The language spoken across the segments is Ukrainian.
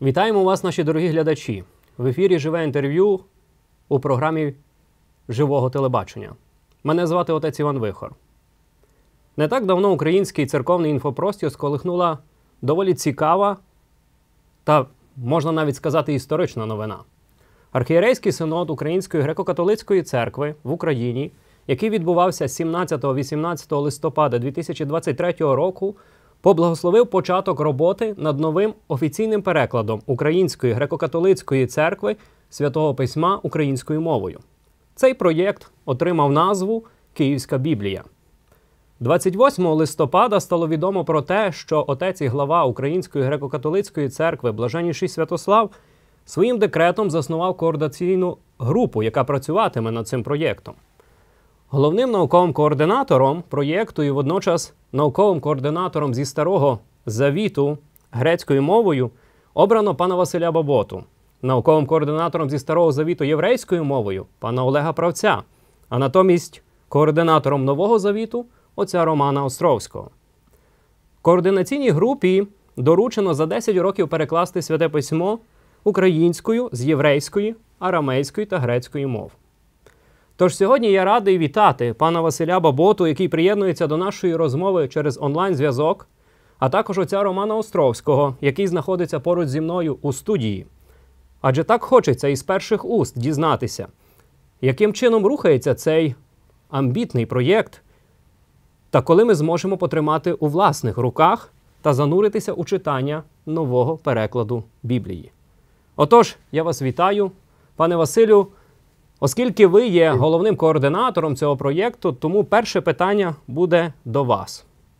Вітаємо вас, наші дорогі глядачі! В ефірі «Живе інтерв'ю» у програмі живого телебачення. Мене звати отець Іван Вихор. Не так давно український церковний інфопростір сколихнула доволі цікава та, можна навіть сказати, історична новина. Архієрейський синод Української греко-католицької церкви в Україні, який відбувався 17-18 листопада 2023 року, поблагословив початок роботи над новим офіційним перекладом Української греко-католицької церкви Святого Письма українською мовою. Цей проєкт отримав назву «Київська Біблія». 28 листопада стало відомо про те, що отець і глава Української греко-католицької церкви Блаженніший Святослав своїм декретом заснував координаційну групу, яка працюватиме над цим проєктом. Головним науковим координатором проєкту і водночас науковим координатором зі Старого Завіту грецькою мовою обрано пана Василя Баботу, науковим координатором зі Старого Завіту єврейською мовою пана Олега Правця, а натомість координатором Нового Завіту отця Романа Островського. Координаційній групі доручено за 10 років перекласти Святе Письмо українською з єврейської, арамейської та грецької мов. Тож сьогодні я радий вітати пана Василя Баботу, який приєднується до нашої розмови через онлайн-зв'язок, а також отця Романа Островського, який знаходиться поруч зі мною у студії. Адже так хочеться із перших уст дізнатися, яким чином рухається цей амбітний проєкт, та коли ми зможемо потримати у власних руках та зануритися у читання нового перекладу Біблії. Отож, я вас вітаю, пане Василю. Оскільки ви є головним координатором цього проєкту, тому перше питання буде до вас.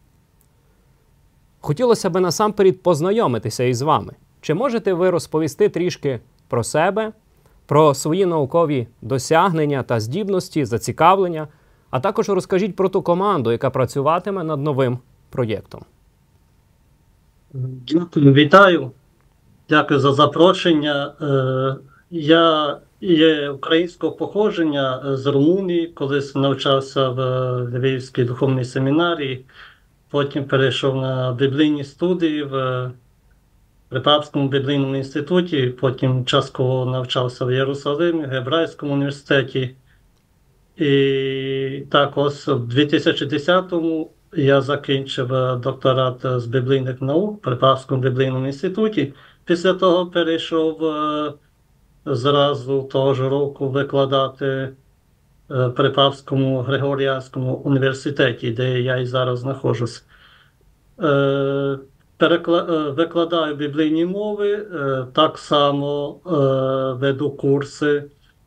Хотілося б насамперед познайомитися із вами. Чи можете ви розповісти трішки про себе, про свої наукові досягнення та здібності, зацікавлення, а також розкажіть про ту команду, яка працюватиме над новим проєктом? Дякую, вітаю. Дякую за запрошення. Я є українського походження з Румунії, колись навчався в Львівській духовній семінарії, потім перейшов на біблійні студії при Папському біблійному інституті, потім частково навчався в Єрусалимі, в Гебрейському університеті. І також в 2010-му я закінчив докторат з біблійних наук при Папському біблійному інституті. Після того перейшов зразу того ж року викладати при Папському Григоріанському університеті, де я і зараз знаходжусь. Викладаю біблійні мови, так само веду курси,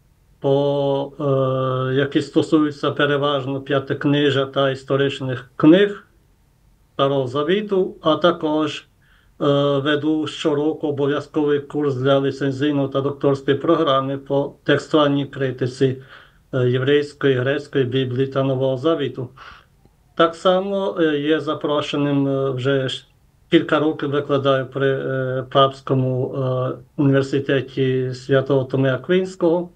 які стосуються переважно п'ятикнижжя та історичних книг Старого Завіту, а також веду щороку обов'язковий курс для ліцензійної та докторської програми по текстуальній критиці єврейської, грецької Біблії та Нового Завіту. Так само є запрошеним, вже кілька років викладаю при Папському університеті Святого Томея Аквінського.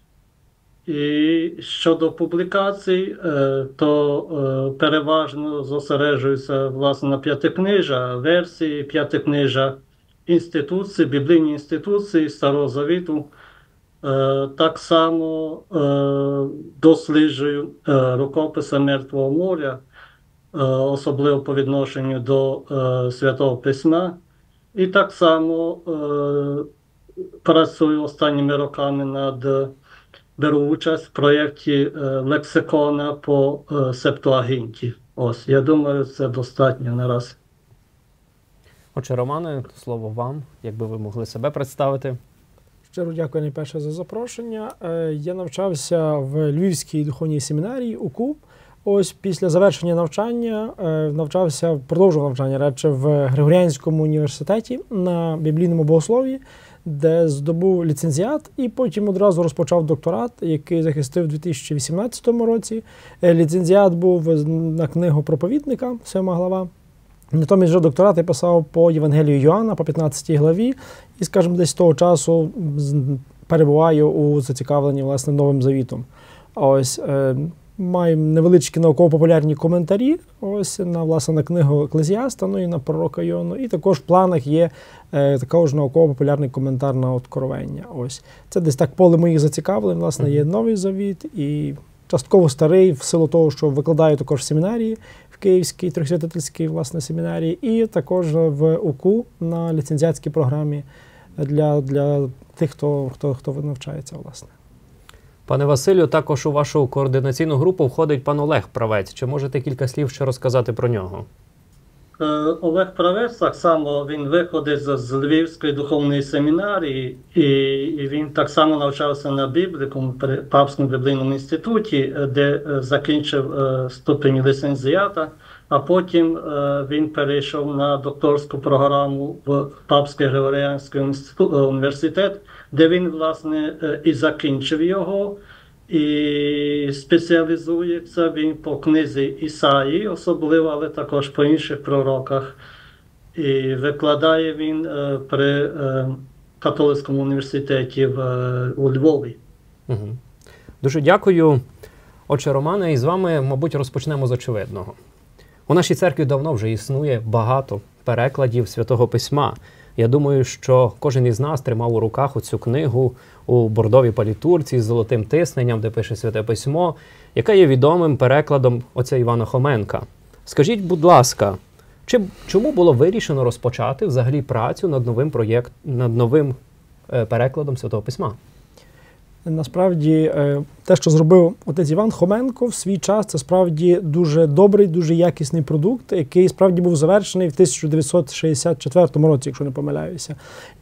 І щодо публікацій, то переважно зосереджуюся, власне, на п'ятикнижжя, версії п'ятикнижжя, інституції, біблійні інституції Старого Завіту. Так само досліджую рукописи Мертвого моря, особливо по відношенню до Святого Письма. І так само працюю останніми роками беру участь в проєкті лексикона по Септуагінті. Ось, я думаю, це достатньо наразі. Отже, Романе, слово вам, якби ви могли себе представити. Щиро дякую найперше за запрошення. Я навчався в Львівській духовній семінарії УКУ. Ось після завершення навчання продовжував навчання радше в Григоріанському університеті на біблійному богослов'ї, де здобув ліцензіат і потім одразу розпочав докторат, який захистив у 2018 році. Ліцензіат був на книгу проповідника, 7 глава. Натомість вже докторат я писав по Євангелію Йоанна, по 15 главі, і, скажімо, десь з того часу перебуваю у зацікавленні, власне, Новим Завітом. Ось, маємо невеличкі науково-популярні коментарі ось власне, на книгу Еклезіаста, ну і на пророка Йону. І також в планах є також науково-популярний коментар на Откровення. Ось. Це десь так поле моїх зацікавлень. Власне, є Новий Завіт і частково старий, в силу того, що викладаю також в семінарії, в Київській Трьохсвятительській, власне, семінарії, і також в УКУ на ліцензіатській програмі для тих, хто навчається, власне. Пане Василю, також у вашу координаційну групу входить пан Олег Правець. Чи можете кілька слів ще розказати про нього? Олег Правець, так само, він виходить з Львівської духовної семінарії, і він так само навчався на Біблікумі, при Папському біблійному інституті, де закінчив ступінь ліцензіата, а потім він перейшов на докторську програму в Папський Григоріанський університет, де він, власне, і закінчив його, і спеціалізується він по книзі Ісаї особливо, але також по інших пророках. І викладає він при католицькому університеті у Львові. Угу. Дуже дякую. Отже, Романе, і з вами, мабуть, розпочнемо з очевидного. У нашій церкві давно вже існує багато перекладів Святого Письма. Я думаю, що кожен із нас тримав у руках оцю книгу у бордовій палітурці з золотим тисненням, де пише Святе Письмо, яка є відомим перекладом отця Івана Хоменка. Скажіть, будь ласка, чому було вирішено розпочати взагалі працю над новим перекладом Святого Письма? Насправді, те, що зробив отець Іван Хоменко в свій час, це справді дуже добрий, дуже якісний продукт, який справді був завершений в 1964 році, якщо не помиляюся.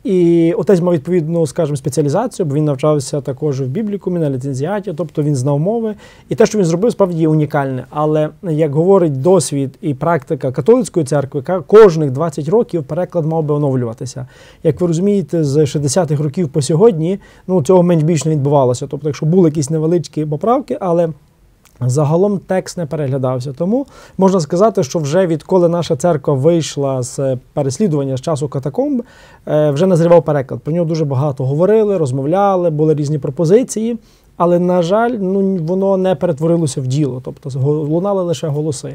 І отець мав відповідну, скажімо, спеціалізацію, бо він навчався також в Біблікумі, на ліцензіаті, тобто він знав мови. І те, що він зробив, справді є унікальне. Але, як говорить досвід і практика католицької церкви, кожних 20 років переклад мав би оновлюватися. Як ви розумієте, з 60-х років по сьогодні, цього менш-більш не відбувалося. Тобто, якщо були якісь невеличкі поправки, але загалом текст не переглядався. Тому можна сказати, що вже відколи наша церква вийшла з переслідування з часу катакомб, вже назрівав переклад. Про нього дуже багато говорили, розмовляли, були різні пропозиції, але, на жаль, воно не перетворилося в діло, тобто лунали лише голоси.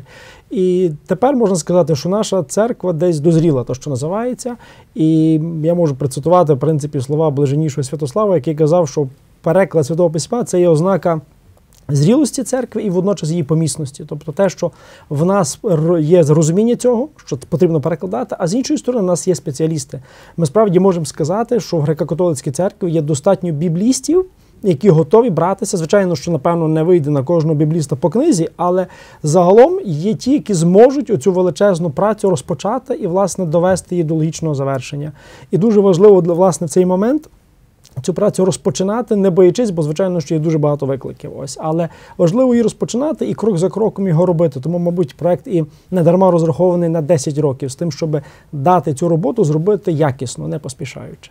І тепер можна сказати, що наша церква десь дозріла, то, що називається, і я можу процитувати, в принципі, слова блаженнішого Святослава, який казав, що переклад Святого Письма – це є ознака зрілості церкви і водночас її помісності. Тобто те, що в нас є розуміння цього, що потрібно перекладати, а з іншої сторони, в нас є спеціалісти. Ми справді можемо сказати, що в греко-католицькій церкві є достатньо біблістів, які готові братися. Звичайно, що, напевно, не вийде на кожного бібліста по книзі, але загалом є ті, які зможуть оцю величезну працю розпочати і, власне, довести її до логічного завершення. І дуже важливо, власне, в цей момент цю працю розпочинати, не боячись, бо, звичайно, що є дуже багато викликів. Але важливо її розпочинати і крок за кроком його робити. Тому, мабуть, проект і не дарма розрахований на 10 років з тим, щоб дати цю роботу зробити якісно, не поспішаючи.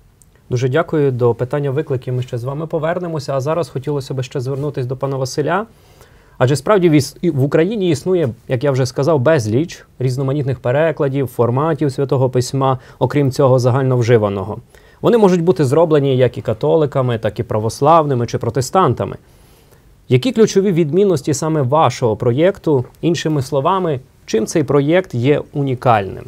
Дуже дякую. До питання викликів ми ще з вами повернемося. А зараз хотілося б ще звернутися до пана Василя. Адже справді в Україні існує, як я вже сказав, безліч різноманітних перекладів, форматів Святого Письма, окрім цього загальновживаного. Вони можуть бути зроблені як і католиками, так і православними чи протестантами. Які ключові відмінності саме вашого проєкту? Іншими словами, чим цей проєкт є унікальним?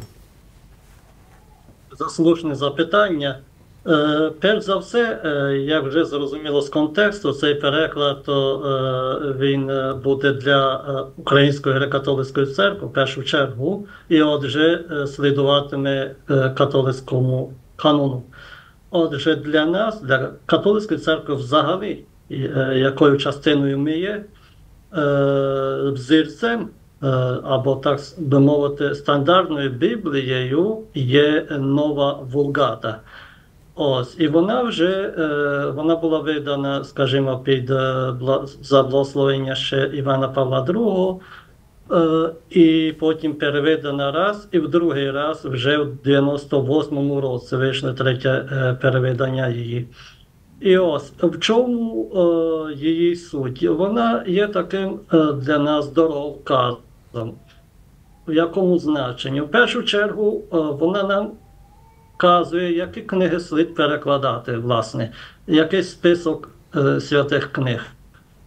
Заслушне запитання. Перш за все, як вже зрозуміло з контексту, цей переклад, він буде для Української греко-католицької церкви в першу чергу, і отже слідуватиме католицькому канону. Отже, для нас, для католицької церкви взагалі, якою частиною ми є, взірцем, або, так би мовити, стандартною Біблією є нова Вулгата. І вона була видана, скажімо, за благословення ще Івана Павла II, і потім переведена раз, і в другий раз вже в 98-му році вийшло третє переведення її. І в чому її суть? Вона є таким для нас дороговказом. В якому значенні? В першу чергу вона нам вказує, які книги слід перекладати, власне, який список святих книг.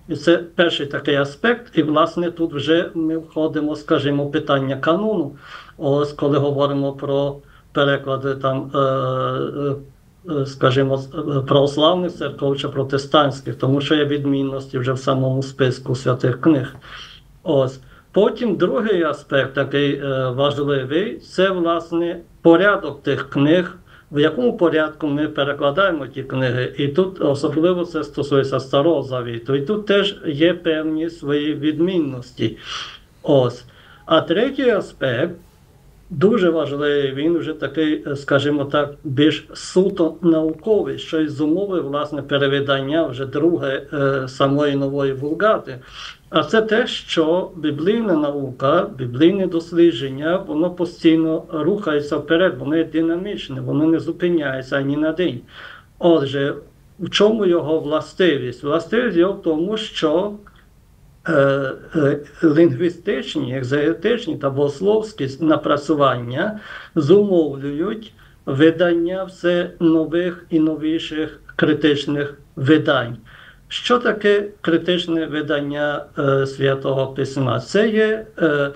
І це перший такий аспект. І, власне, тут вже ми входимо, скажімо, питання канону. Ось коли говоримо про переклади там, скажімо, православних церков чи протестантських, тому що є відмінності вже в самому списку святих книг. Ось. Потім другий аспект, такий важливий, це, власне, порядок тих книг, в якому порядку ми перекладаємо ті книги. І тут особливо це стосується Старого Завіту. І тут теж є певні свої відмінності. Ось. А третій аспект, дуже важливий, він вже такий, скажімо так, більш суто науковий, що й зумовив, власне, перевидання вже друге самої нової Вулгати. А це те, що біблійна наука, біблійне дослідження, воно постійно рухається вперед, воно є динамічне, воно не зупиняється ані на день. Отже, в чому його властивість? Властивість його в тому, що лінгвістичні, екзегетичні та богословські напрацювання зумовлюють видання все нових і новіших критичних видань. Що таке критичне видання Святого Письма? Це є,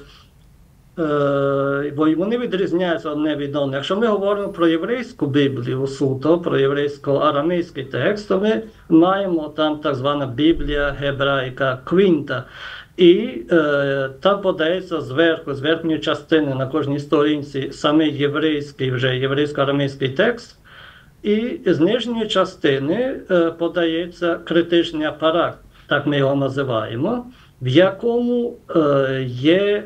бо вони відрізняються одне від одного. Якщо ми говоримо про єврейську Біблію суто, про єврейсько-арамейський текст, то ми маємо там так звана Біблія гебраїка Квінта. І там подається зверху, з верхньої частини на кожній сторінці саме єврейський, вже єврейсько-арамейський текст. І з нижньої частини подається критичний апарат, так ми його називаємо, в якому є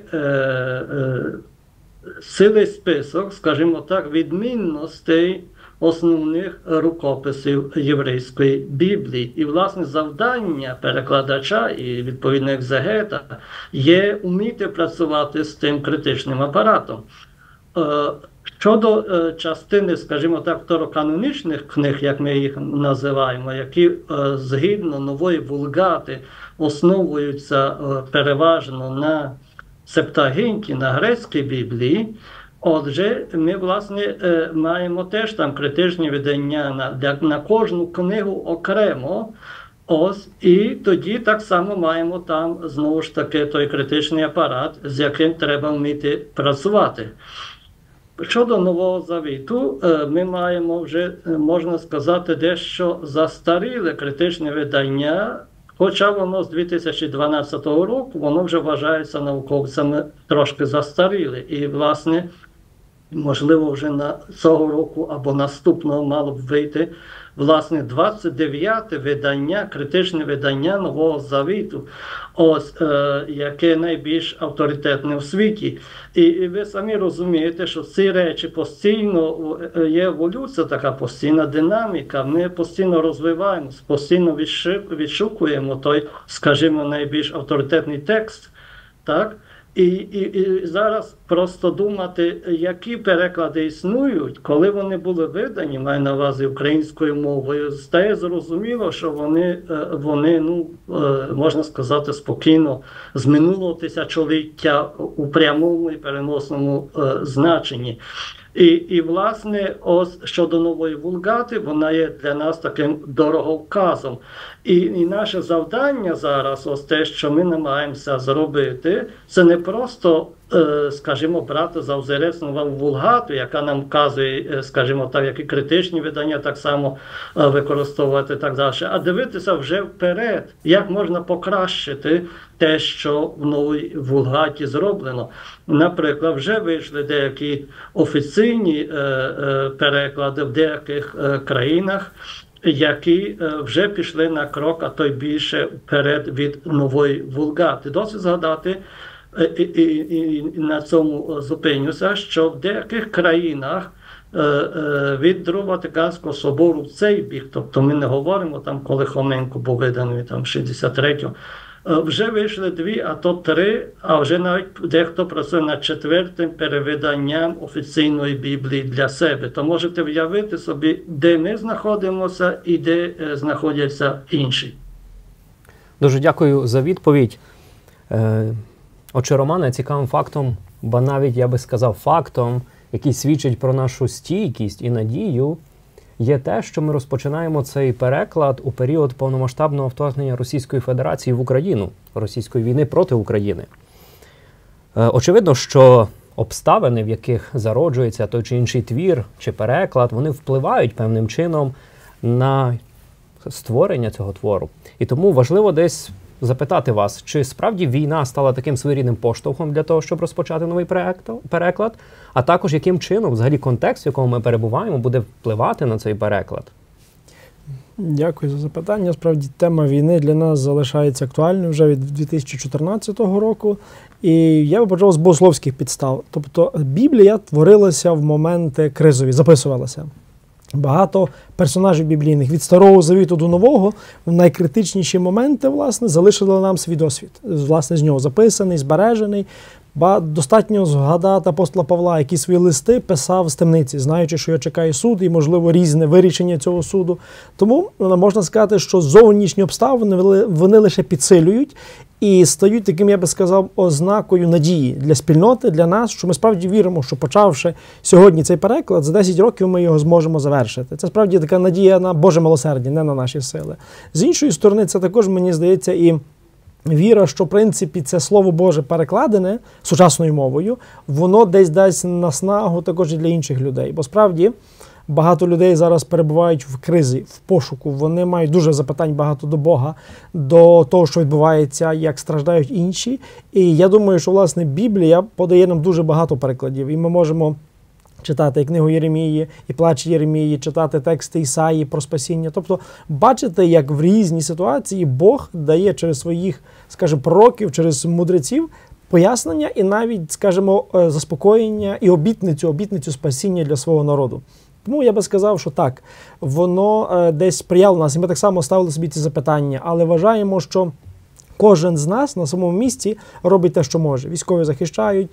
цілий список, скажімо так, відмінностей основних рукописів єврейської Біблії. І, власне, завдання перекладача і, відповідно, екзегета є вміти працювати з тим критичним апаратом. Щодо частини, скажімо так, второканонічних книг, як ми їх називаємо, які згідно нової Вулгати основуються переважно на Септагінті, на грецькій Біблії, отже, ми, власне, маємо теж там критичні видання на кожну книгу окремо. Ось, і тоді так само маємо там, знову ж таки, той критичний апарат, з яким треба вміти працювати. Щодо Нового Завіту, ми маємо вже, можна сказати, дещо застаріле критичне видання, хоча воно з 2012 року, воно вже вважається науковцями трошки застаріле. І, власне, можливо, вже на цього року або наступного мало б вийти, власне, 29-те видання, критичне видання Нового Завіту, ось, яке найбільш авторитетне в світі. І ви самі розумієте, що ці речі постійно є еволюція, така постійна динаміка, ми постійно розвиваємося, постійно відшукуємо той, скажімо, найбільш авторитетний текст, так? І зараз просто думати, які переклади існують, коли вони були видані, маю на увазі українською мовою, стає зрозуміло, що вони можна сказати, спокійно з минулого тисячоліття у прямому і переносному значенні. І, власне, ось щодо нової Вулгати, вона є для нас таким дороговказом. І наше завдання зараз, ось те, що ми намагаємося зробити, це не просто, скажімо, брати за взірець нову Вулгату, яка нам вказує, скажімо так, які критичні видання так само використовувати і так далі, а дивитися вже вперед, як можна покращити те, що в новій Вулгаті зроблено. Наприклад, вже вийшли деякі офіційні переклади в деяких країнах, які вже пішли на крок, а то й більше вперед від нової Вулгати. Досить згадати, і на цьому зупинюся, що в деяких країнах від Другого Ватиканського собору в цей бік, тобто ми не говоримо там, коли Хоменко був виданий там 63-го, вже вийшли 2, а то 3, а вже навіть дехто працює над 4-тим перевиданням офіційної Біблії для себе. То можете уявити собі, де ми знаходимося і де знаходяться інші. Дуже дякую за відповідь. Отче Романе, цікавим фактом, ба навіть, я би сказав, фактом, який свідчить про нашу стійкість і надію, є те, що ми розпочинаємо цей переклад у період повномасштабного вторгнення Російської Федерації в Україну, російської війни проти України. Очевидно, що обставини, в яких зароджується той чи інший твір чи переклад, вони впливають певним чином на створення цього твору. І тому важливо десь запитати вас, чи справді війна стала таким своєрідним поштовхом для того, щоб розпочати новий переклад, а також яким чином взагалі контекст, в якому ми перебуваємо, буде впливати на цей переклад? Дякую за запитання. Справді, тема війни для нас залишається актуальною вже від 2014 року. І я би почав з богословських підстав. Тобто Біблія творилася в моменти кризові, записувалася. Багато персонажів біблійних від Старого Завіту до Нового в найкритичніші моменти, власне, залишили нам свій досвід. Власне, з нього записаний, збережений. Достатньо згадати апостола Павла, який свої листи писав з темниці, знаючи, що його чекає суд і, можливо, різне вирішення цього суду. Тому можна сказати, що зовнішні обставини вони лише підсилюють і стають таким, я би сказав, ознакою надії для спільноти, для нас, що ми справді віримо, що почавши сьогодні цей переклад, за 10 років ми його зможемо завершити. Це справді така надія на Боже милосердя, не на наші сили. З іншої сторони, це також, мені здається, і віра, що, в принципі, це Слово Боже перекладене сучасною мовою, воно десь дасть наснагу також і для інших людей. Бо справді багато людей зараз перебувають в кризі, в пошуку. Вони мають дуже запитань багато до Бога, до того, що відбувається, як страждають інші. І я думаю, що, власне, Біблія подає нам дуже багато перекладів. І ми можемо читати і книгу Єремії, і плач Єремії, читати тексти Ісаї про спасіння. Тобто бачите, як в різні ситуації Бог дає через своїх, скажімо, пророків, через мудреців пояснення і навіть, скажімо, заспокоєння і обітницю спасіння для свого народу. Тому я би сказав, що так, воно десь сприяло нас, і ми так само ставили собі ці запитання, але вважаємо, що кожен з нас на самому місці робить те, що може. Військові захищають,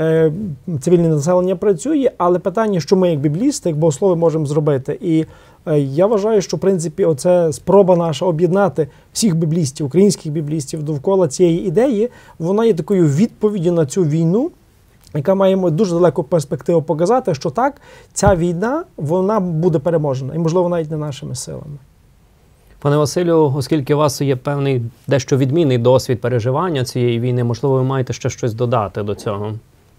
цивільне населення працює, але питання, що ми як біблісти, як богослови можемо зробити. І я вважаю, що, в принципі, оце спроба наша об'єднати всіх біблістів, українських біблістів довкола цієї ідеї, вона є такою відповіддю на цю війну, яка має дуже далеку перспективу показати, що так, ця війна, вона буде переможена. І, можливо, навіть не нашими силами. Пане Василю, оскільки у вас є певний дещо відмінний досвід переживання цієї війни, можливо, ви маєте ще щось додати до цього?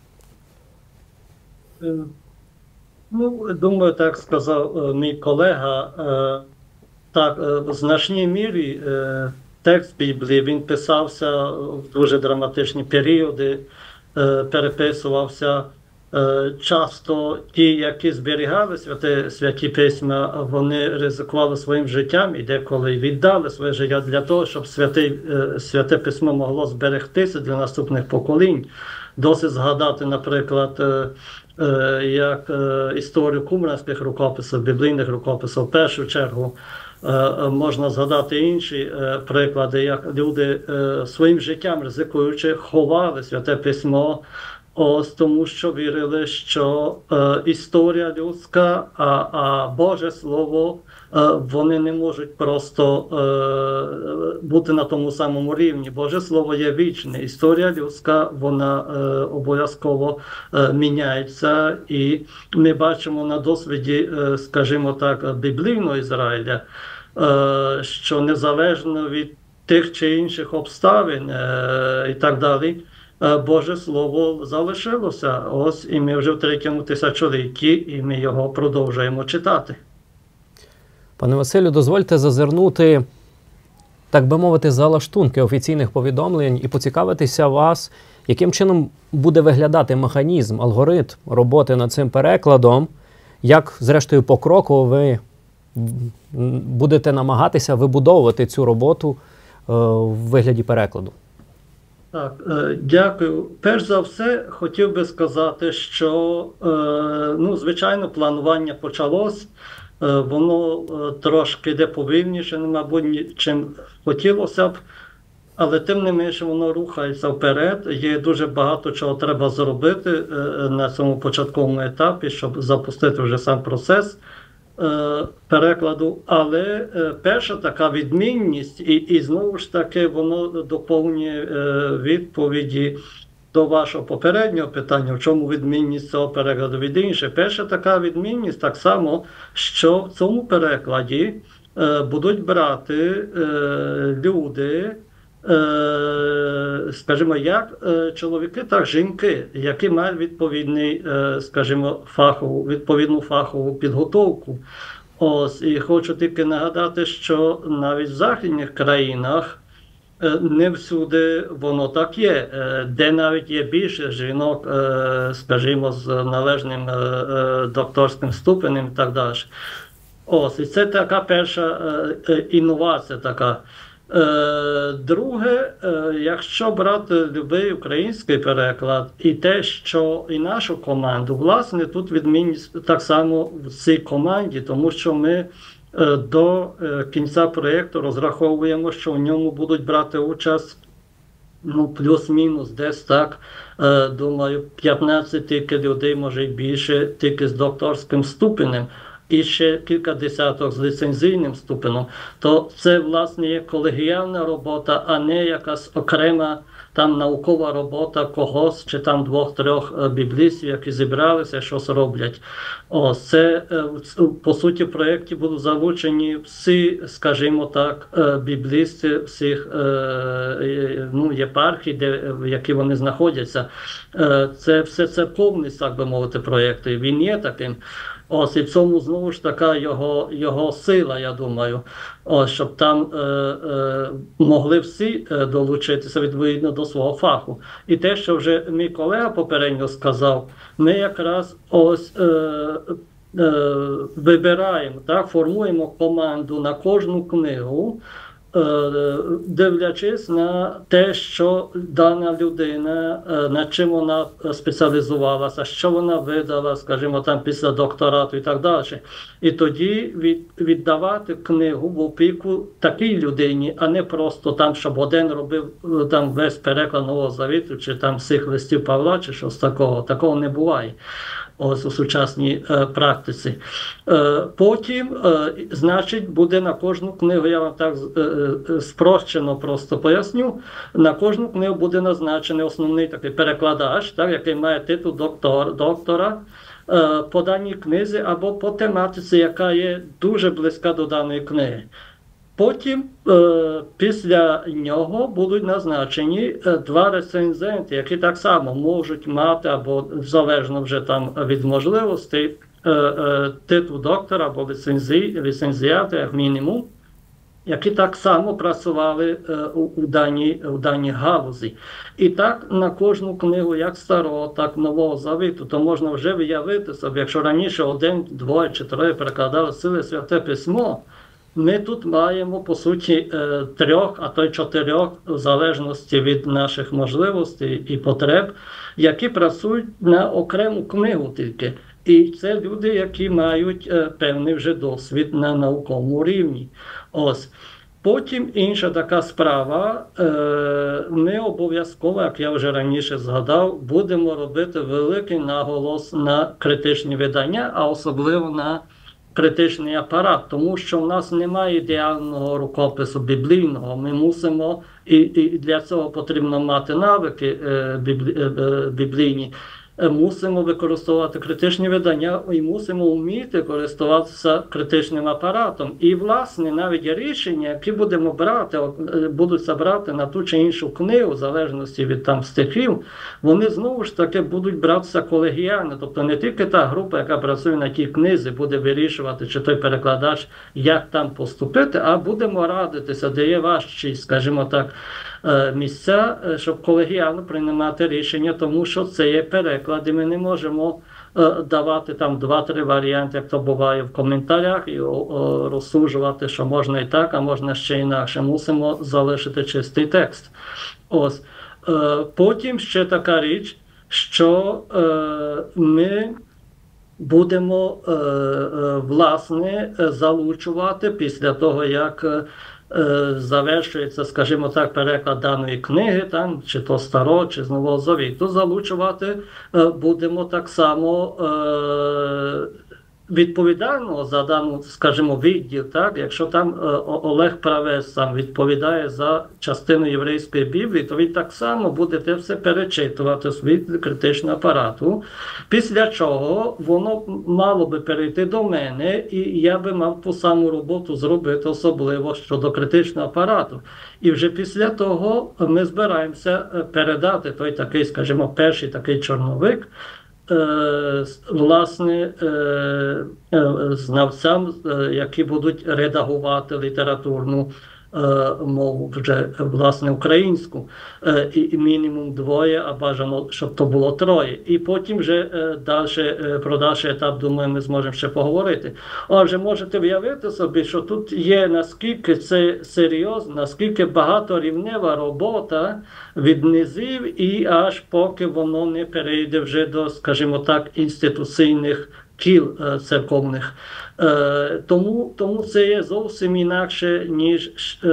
Ну, думаю, так сказав мій колега. Так, в значній мірі текст Біблії, він писався в дуже драматичні періоди, переписувався. Часто ті, які зберігали святі письма, вони ризикували своїм життям і деколи віддали своє життя для того, щоб святе письмо могло зберегтися для наступних поколінь. Досить згадати, наприклад, як історію кумранських рукописів, біблійних рукописів. В першу чергу можна згадати інші приклади, як люди своїм життям ризикуючи ховали святе письмо, тому що вірили, що історія людська, а Боже Слово, вони не можуть просто бути на тому самому рівні. Боже Слово є вічне. Історія людська, вона обов'язково міняється. І ми бачимо на досвіді, скажімо так, біблійного Ізраїля, що незалежно від тих чи інших обставин і так далі, Боже Слово залишилося. Ось, і ми вже в 3-му тисячолітті, і ми його продовжуємо читати. Пане Василю, дозвольте зазирнути, так би мовити, за лаштунки офіційних повідомлень і поцікавитися вас, яким чином буде виглядати механізм, алгоритм роботи над цим перекладом, як, зрештою, покроково ви будете намагатися вибудовувати цю роботу в вигляді перекладу. Так, дякую. Перш за все, хотів би сказати, що, звичайно, планування почалось. Воно трошки йде повільніше, мабуть, чим хотілося б, але тим не менше воно рухається вперед. Є дуже багато чого треба зробити на цьому початковому етапі, щоб запустити вже сам процес перекладу. Але перша така відмінність, і знову ж таки воно доповнює відповіді до вашого попереднього питання, в чому відмінність цього перекладу від інших. Перша така відмінність так само, що в цьому перекладі будуть брати люди, скажімо, як чоловіки, так і жінки, які мають відповідний, скажімо, відповідну фахову підготовку. Ось, і хочу тільки нагадати, що навіть в західних країнах не всюди воно так є, де навіть є більше жінок, скажімо, з належним докторським ступенем і так далі. Ось, і це така перша інновація така. Друге, якщо брати будь-який український переклад і те, що і нашу команду, власне, тут відмінність так само в цій команді, тому що ми до кінця проєкту розраховуємо, що в ньому будуть брати участь плюс-мінус десь так, думаю, 15 тільки людей, може й більше, тільки з докторським ступенем. І ще кілька десяток з ліцензійним ступеном, то це, власне, є колегіальна робота, а не якась окрема там наукова робота когось, чи там 2-3 біблістів, які зібралися, щось роблять. Ось це, по суті, в проєкті будуть залучені всі, скажімо так, біблісти всіх єпархій, в які вони знаходяться. Це все церковний, так би мовити, проєкт, і він є таким. Ось, і в цьому, знову ж така, його сила, я думаю, ось, щоб там могли всі долучитися відповідно до свого фаху. І те, що вже мій колега попередньо сказав, ми якраз ось вибираємо, так, формуємо команду на кожну книгу, дивлячись на те, що дана людина, над чим вона спеціалізувалася, що вона видала, скажімо, там після докторату і так далі. І тоді віддавати книгу в опіку такій людині, а не просто там, щоб один робив там весь переклад Нового Завіту, чи там всіх листів Павла, чи щось такого. Такого не буває. Ось у сучасній практиці. Потім, значить, буде на кожну книгу, я вам так спрощено просто поясню, на кожну книгу буде назначений основний такий перекладач, так, який має титул доктора по даній книзі або по тематиці, яка є дуже близька до даної книги. Потім після нього будуть назначені 2 рецензенти, які так само можуть мати, або залежно вже там від можливостей, титул доктора або ліцензіата, як мінімум, які так само працювали у даній галузі. І так на кожну книгу, як Старого, так і Нового Завіту, то можна вже виявити собі, якщо раніше 1, 2 чи 3 перекладали ціле Святе Письмо, ми тут маємо, по суті, 3, а то й 4, в залежності від наших можливостей і потреб, які працюють на окрему книгу тільки. І це люди, які мають певний вже досвід на науковому рівні. Ось. Потім інша така справа, ми обов'язково, як я вже раніше згадав, будемо робити великий наголос на критичні видання, а особливо на критичний апарат, тому що в нас немає ідеального рукопису біблійного. Ми мусимо, і для цього потрібно мати навики біблійні, мусимо використовувати критичні видання і мусимо вміти користуватися критичним апаратом. І, власне, навіть рішення, які будемо брати, будуть брати на ту чи іншу книгу, в залежності від там стихів, вони знову ж таки будуть братися колегіально. Тобто не тільки та група, яка працює на тій книзі, буде вирішувати, чи той перекладач, як там поступити, а будемо радитися, де є важчі, скажімо так, місця, щоб колегіально приймати рішення, тому що це є переклад, і ми не можемо давати там 2-3 варіанти, як то буває в коментарях, і розсуджувати, що можна і так, а можна ще інакше. Мусимо залишити чистий текст. Ось. Потім ще така річ, що ми будемо, власне, залучувати після того, як завершується, скажімо так, переклад даної книги, там, чи то Старого, чи з Нового Завіту, залучувати будемо так само відповідального за дану, скажімо, відділ, так, якщо там Олег Правець сам відповідає за частину єврейської Біблії, то він так само буде те все перечитувати від критичного апарату, після чого воно мало би перейти до мене, і я би мав ту саму роботу зробити, особливо щодо критичного апарату. І вже після того ми збираємося передати той такий, скажімо, перший такий чорновик, власне, знавцям, які будуть редагувати літературну мову вже, власне, українську. І мінімум 2, а бажано, щоб то було 3. І потім вже про дальший етап, думаю, ми зможемо ще поговорити. Отже, можете уявити собі, що тут є наскільки це серйозно, наскільки багаторівнева робота від низів і аж поки воно не перейде вже до, скажімо так, інституційних кіл церковних. Тому це є зовсім інакше, ніж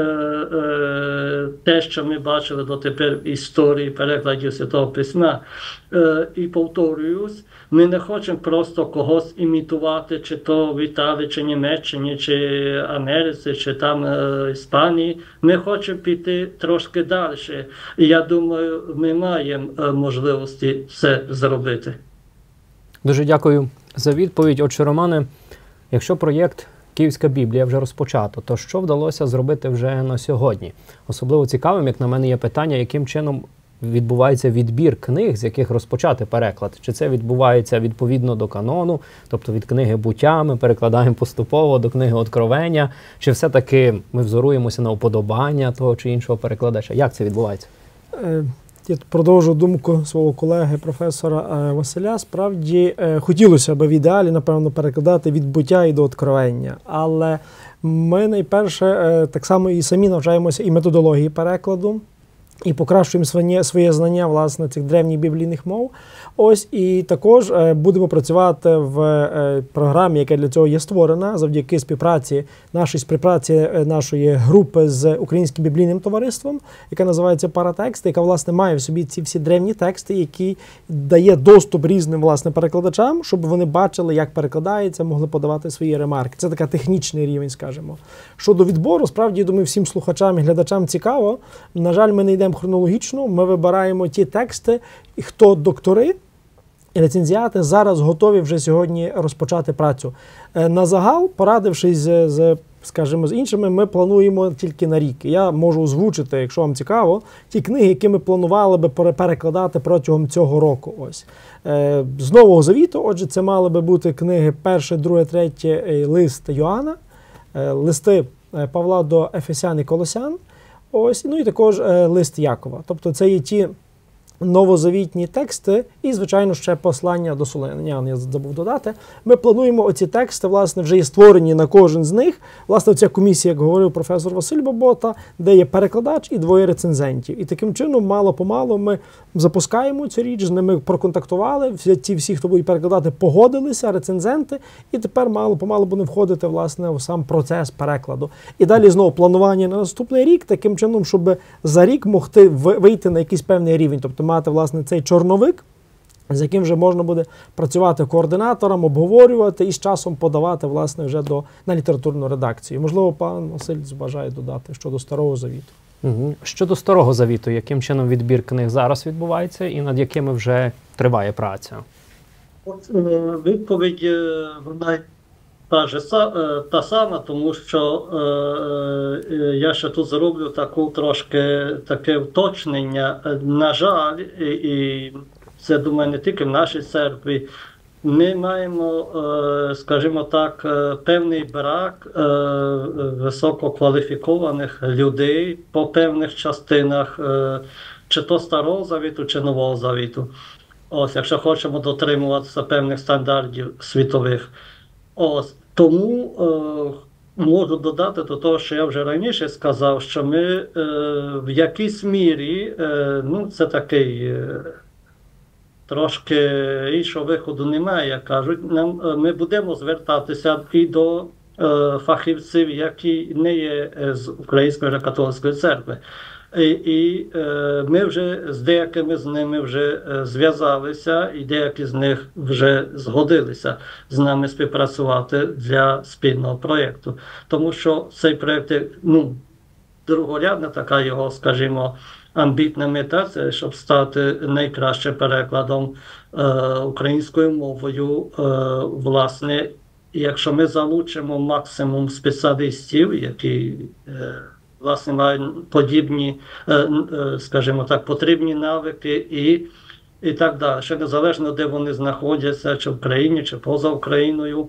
те, що ми бачили дотепер в історії перекладів Святого Письма. І повторююсь, ми не хочемо просто когось імітувати, чи то в Італії, чи Німеччині, чи Америці, чи там Іспанії. Ми хочемо піти трошки далі. І я думаю, ми маємо можливості це зробити. Дуже дякую за відповідь. Отже, Романе, якщо проєкт «Київська Біблія» вже розпочато, то що вдалося зробити вже на сьогодні? Особливо цікавим, як на мене, є питання, яким чином відбувається відбір книг, з яких розпочати переклад. Чи це відбувається відповідно до канону, тобто від книги «Буття» ми перекладаємо поступово до книги «Откровення», чи все-таки ми взоруємося на уподобання того чи іншого перекладача? Як це відбувається? Я продовжу думку свого колеги, професора Василя. Справді, хотілося б в ідеалі, напевно, перекладати від буття і до откровення. Але ми найперше так само і самі навчаємося і методології перекладу, і покращуємо своє знання, власне, цих древніх біблійних мов. Ось, і також будемо працювати в програмі, яка для цього є створена, завдяки співпраці нашої групи з Українським біблійним товариством, яка називається «Паратекст», яка, власне, має в собі ці всі древні тексти, які дає доступ різним, власне, перекладачам, щоб вони бачили, як перекладається, могли подавати свої ремарки. Це така технічний рівень, скажімо. Щодо відбору, справді, я думаю, всім слухачам і глядачам цікаво. На жаль, ми не йдемо хронологічно, ми вибираємо ті тексти, і хто доктори і рецензіати зараз готові вже сьогодні розпочати працю. На загал, порадившись з іншими, ми плануємо тільки на рік. Я можу озвучити, якщо вам цікаво, ті книги, які ми планували би перекладати протягом цього року. Ось. З Нового Завіту, отже, це мали би бути книги 1, 2, 3 лист Йоанна, листи Павла до Ефесян і Колосян, ось, ну і також лист Якова. Тобто це є ті новозавітні тексти і, звичайно, ще послання до Солонян, я забув додати. Ми плануємо оці тексти, власне, вже є створені на кожен з них. Власне, ця комісія, як говорив професор Василь Бобота, де є перекладач і 2 рецензентів. І таким чином, мало-помалу ми запускаємо цю річ, з ними проконтактували, всі, хто будуть перекладати, погодилися, рецензенти, і тепер мало-помалу будемо входити, власне, в сам процес перекладу. І далі знову планування на наступний рік, таким чином, щоб за рік могти вийти на якийсь певний рівень, тобто мати, власне, цей чорновик, з яким вже можна буде працювати координатором, обговорювати і з часом подавати, власне, вже на літературну редакцію. Можливо, пан Василь бажає додати щодо Старого Завіту. Щодо Старого Завіту, яким чином відбір книг зараз відбувається і над якими вже триває праця? Відповідь, вона та сама, тому що я ще тут зроблю таке уточнення. На жаль, і це, думаю, не тільки в нашій церкві, ми маємо, скажімо так, певний брак висококваліфікованих людей по певних частинах, чи то Старого Завіту, чи Нового Завіту. Ось, якщо хочемо дотримуватися певних стандартів світових. Ось, тому можу додати до того, що я вже раніше сказав, що ми в якійсь мірі, це такий трошки іншого виходу немає, як кажуть, ми будемо звертатися і до фахівців, які не є з Української греко-католицької церкви. І ми вже з деякими з ними вже зв'язалися, і деякі з них вже згодилися з нами співпрацювати для спільного проєкту. Тому що цей проєкт, другорядна така його, скажімо, амбітна мета – це щоб стати найкращим перекладом українською мовою. Власне, якщо ми залучимо максимум спеціалістів, які власне мають подібні, скажімо так, потрібні навики і так далі, ще незалежно, де вони знаходяться, чи в країні, чи поза Україною,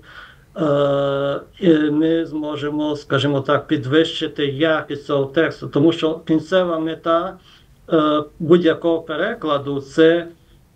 ми зможемо, скажімо так, підвищити якість цього тексту, тому що кінцева мета будь-якого перекладу – це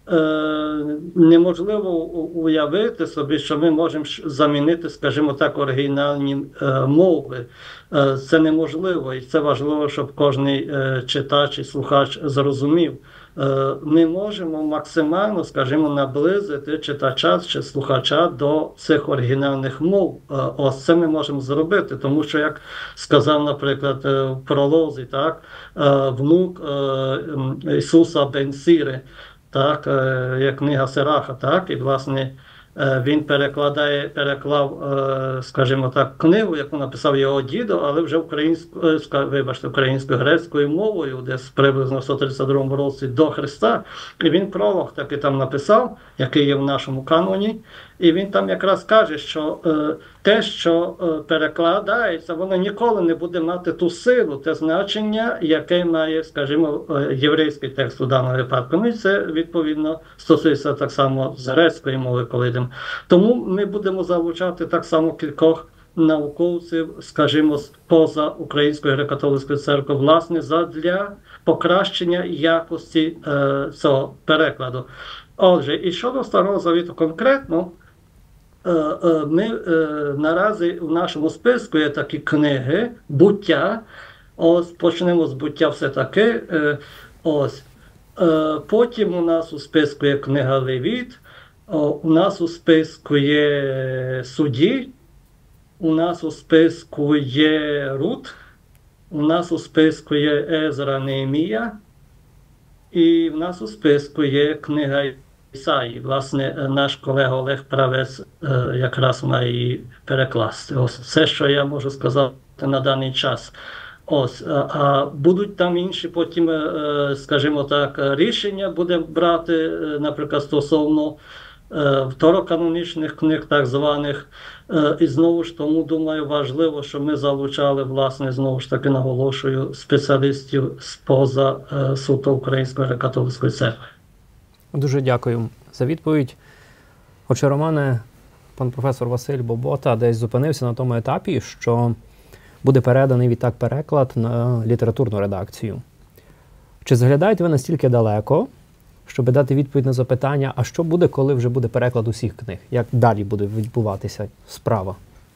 неможливо уявити собі, що ми можемо замінити, скажімо так, оригінальні мови. Це неможливо, і це важливо, щоб кожен читач і слухач зрозумів. Ми можемо максимально, скажімо, наблизити читача чи слухача до цих оригінальних мов. Ось це ми можемо зробити, тому що, як сказав, наприклад, в пролозі, так, внук Ісуса бен Сіри, так, як книга Сираха, так, і, власне, він переклав, скажімо так, книгу, яку написав його дідо, але вже українсько-грецькою мовою, десь приблизно в 132 році до Христа. І він пролог таки там написав, який є в нашому каноні. І він там якраз каже, що те, що перекладається, воно ніколи не буде мати ту силу, те значення, яке має, скажімо, єврейський текст у даному випадку. Ну і це, відповідно, стосується так само з грецької мови, коли йдемо. Тому ми будемо залучати так само кількох науковців, скажімо, поза Української греко-католицької церкви, власне, задля покращення якості цього перекладу. Отже, і щодо Старого Завіту конкретно, ми наразі в нашому списку є такі книги «Буття». Ось почнемо з «Буття» все-таки. Ось. Потім у нас у списку є книга «Левіт», у нас у списку є «Судді», у нас у списку є «Рут», у нас у списку є «Езра, Неемія», і в нас у списку є книга Ісаї. Власне, наш колега Олег Правець якраз має її перекласти. Ось все, що я можу сказати на даний час. Ось, а будуть там інші потім, скажімо так, рішення будемо брати, наприклад, стосовно второканонічних книг, так званих. І знову ж тому, думаю, важливо, щоб ми залучали, власне, знову ж таки наголошую, спеціалістів з-поза суто Української греко-католицької церкви. Дуже дякую за відповідь. Отже, Романе, пан професор Василь Бобота десь зупинився на тому етапі, що буде переданий відтак переклад на літературну редакцію. Чи заглядаєте ви настільки далеко, щоб дати відповідь на запитання, а що буде, коли вже буде переклад усіх книг? Як далі буде відбуватися справа?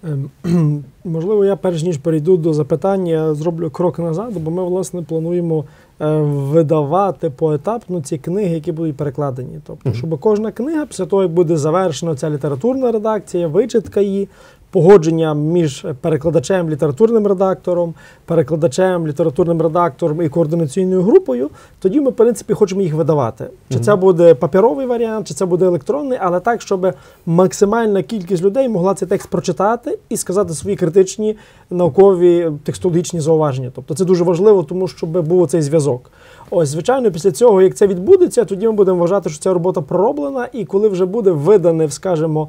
Можливо, я перш ніж перейду до запитання, зроблю крок назад, бо ми, власне, плануємо видавати поетапно ці книги, які будуть перекладені. Тобто, щоб кожна книга, після того, як буде завершена ця літературна редакція, вичитка її, погодження між перекладачем, літературним редактором, перекладачем, літературним редактором і координаційною групою, тоді ми, в принципі, хочемо їх видавати. Чи це буде паперовий варіант, чи це буде електронний, але так, щоб максимальна кількість людей могла цей текст прочитати і сказати свої критичні наукові текстологічні зауваження. Тобто це дуже важливо, тому щоб був цей зв'язок. Ось, звичайно, після цього, як це відбудеться, тоді ми будемо вважати, що ця робота пророблена, і коли вже буде видане, скажімо,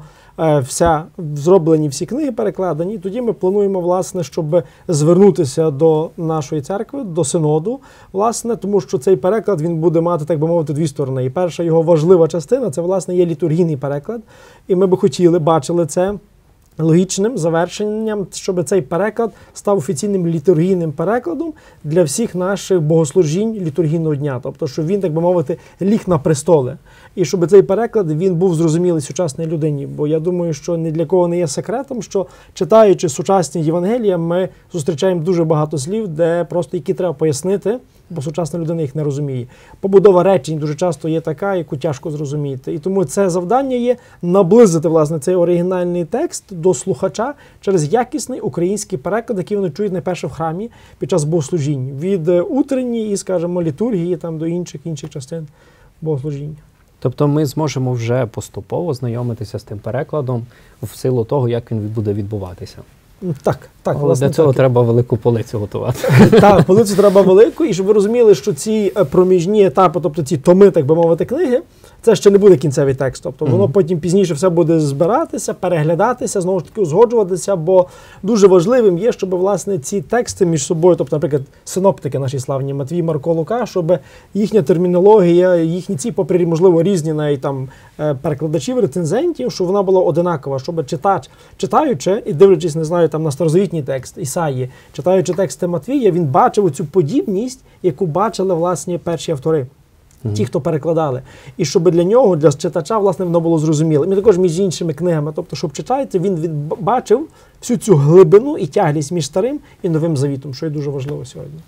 зроблені всі книги перекладені, тоді ми плануємо, власне, щоб звернутися до нашої церкви, до синоду, власне, тому що цей переклад, він буде мати, так би мовити, дві сторони. І перша його важлива частина, це, власне, є літургійний переклад, і ми би хотіли, бачили це логічним завершенням, щоб цей переклад став офіційним літургійним перекладом для всіх наших богослужінь літургійного дня. Тобто, щоб він, так би мовити, ліг на престоли. І щоб цей переклад, він був зрозумілий сучасній людині. Бо я думаю, що ні для кого не є секретом, що читаючи сучасні Євангелія, ми зустрічаємо дуже багато слів, де просто які треба пояснити бо сучасна людина їх не розуміє. Побудова речень дуже часто є така, яку тяжко зрозуміти. І тому це завдання є наблизити, власне, цей оригінальний текст до слухача через якісний український переклад, який вони чують найперше в храмі під час богослужінь. Від утренньої і, скажімо, літургії там, до інших частин богослужіння. Тобто ми зможемо вже поступово знайомитися з тим перекладом в силу того, як він буде відбуватися. Так, власне, для цього треба велику полицю готувати. Так, полицю треба велику, і щоб ви розуміли, що ці проміжні етапи, тобто ці томи, так би мовити, книги, це ще не буде кінцевий текст. Тобто воно потім пізніше все буде збиратися, переглядатися, знову ж таки узгоджуватися, бо дуже важливим є, щоб, власне, ці тексти між собою, тобто, наприклад, синоптики наші славні, Матвій, Марко, Лука, щоб їхня термінологія, їхні ці, попри, можливо, різні навіть там перекладачів, рецензентів, щоб вона була одинакова, щоб читач, читаючи і дивлячись, не знаю, там на старозавітній текст Ісаї, читаючи тексти Матвія, він бачив оцю подібність, яку бачили, власне, перші автори. Ті, хто перекладали. І щоб для нього, для читача, власне, воно було зрозуміло. І також між іншими книгами. Тобто, щоб читається, він бачив всю цю глибину і тяглість між Старим і Новим Завітом, що є дуже важливо сьогодні.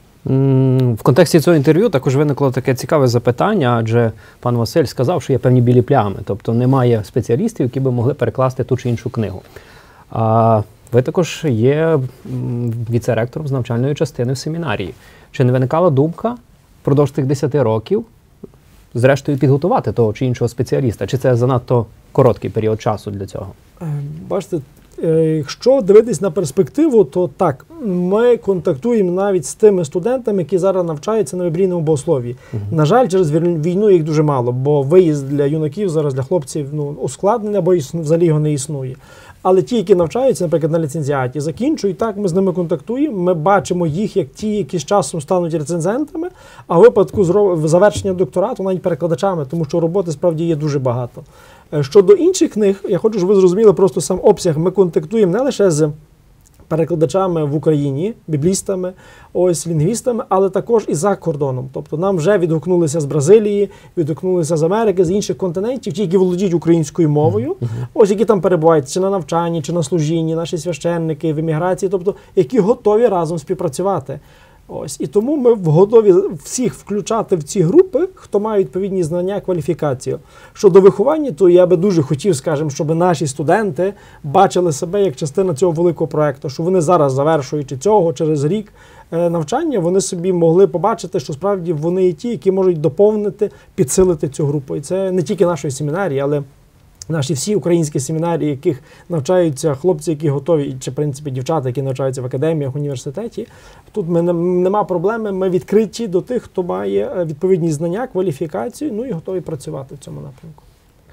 В контексті цього інтерв'ю також виникло таке цікаве запитання, адже пан Василь сказав, що є певні білі плями, тобто немає спеціалістів, які би могли перекласти ту чи іншу книгу. А ви також є віце-ректором з навчальної частини в семінарії. Чи не виникала думка впродовж тих 10 років, зрештою, підготувати того чи іншого спеціаліста? Чи це занадто короткий період часу для цього? Бачите, якщо дивитись на перспективу, то так, ми контактуємо навіть з тими студентами, які зараз навчаються на біблійному богослов'ї. На жаль, через війну їх дуже мало, бо виїзд для юнаків зараз, для хлопців, ускладнений, або взагалі його не існує. Але ті, які навчаються, наприклад, на ліцензіаті, закінчують, так, ми з ними контактуємо, ми бачимо їх як ті, які з часом стануть рецензентами, а в випадку завершення докторату навіть перекладачами, тому що роботи справді є дуже багато. Щодо інших книг, я хочу, щоб ви зрозуміли просто сам обсяг. Ми контактуємо не лише з перекладачами в Україні, біблістами, лінгвістами, але також і за кордоном. Тобто нам вже відгукнулися з Бразилії, відгукнулися з Америки, з інших континентів, ті, які володіють українською мовою, які там перебувають чи на навчанні, чи на служінні, наші священники в еміграції, тобто які готові разом співпрацювати. І тому ми готові всіх включати в ці групи, хто має відповідні знання, кваліфікацію. Щодо виховання, то я би дуже хотів, скажімо, щоб наші студенти бачили себе як частина цього великого проєкту, що вони зараз, завершуючи цього, через рік навчання, вони собі могли побачити, що справді вони є ті, які можуть доповнити, підсилити цю групу. І це не тільки нашої семінарії, але наші всі українські семінарії, яких навчаються хлопці, які готові, чи, в принципі, дівчата, які навчаються в академіях, університеті. Тут нема проблеми, ми відкриті до тих, хто має відповідні знання, кваліфікацію, і готові працювати в цьому напрямку.